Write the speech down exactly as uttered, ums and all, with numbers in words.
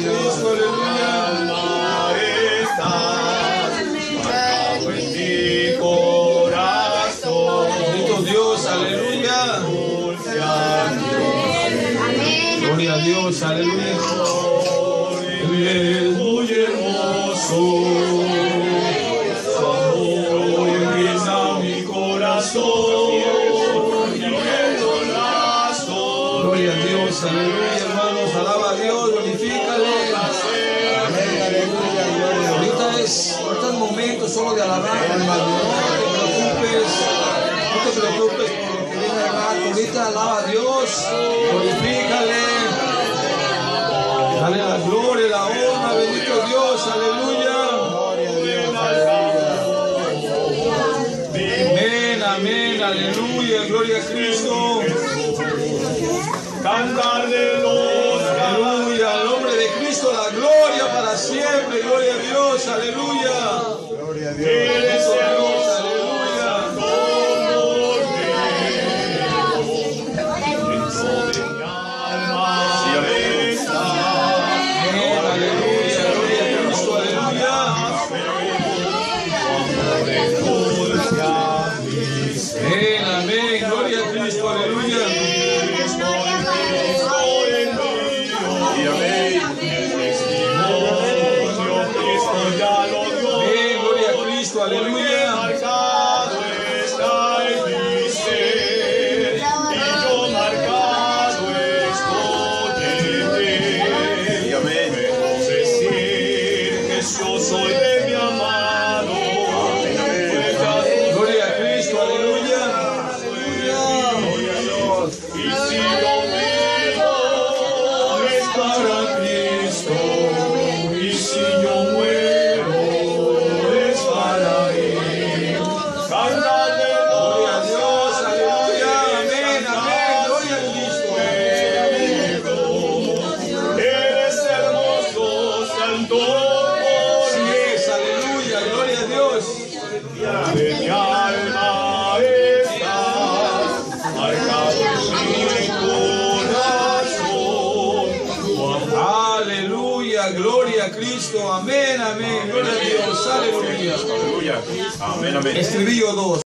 Cristo, aleluya. Bendito Dios, aleluya. Gloria a Dios, aleluya. Él es muy hermoso. Su amor llena mi corazón. Gloria a Dios, aleluya, hermanos. Alaba a Dios, glorifícale. Ahorita es, ahorita es momento solo de alabar, hermano. No te preocupes, no te preocupes por lo que viene al rato. Ahorita alaba a Dios, glorifícale. Dale la gloria, la honra, bendito Dios, aleluya. Amén, amén, aleluya, gloria a Cristo. Cantar de los Aleluya, al nombre de Cristo, la gloria para siempre, gloria a Dios, aleluya. Gloria a Dios, Dios. aleluya. Amén, aleluya, gloria a Cristo, aleluya. Amén, amén, gloria a Cristo, aleluya. Amén, gloria a Cristo, aleluya. Marcado está en mi ser, y yo marcado estoy en él. Amén. Puedo decir que yo soy de mi amado. Gloria a Cristo, aleluya. Y si yo vivo es para Cristo, y si yo muero es para Él. Cántale Gloria a Dios, aleluya. Amén, amén, gloria a Cristo. Eres hermoso, santo Así es, aleluya, gloria a Dios. de mi alma estás, marcado en mi corazón. Aleluya, gloria a Cristo. Amén, amén, gloria a Dios, aleluya. Aleluya. Amén, amén. Estribillo dos.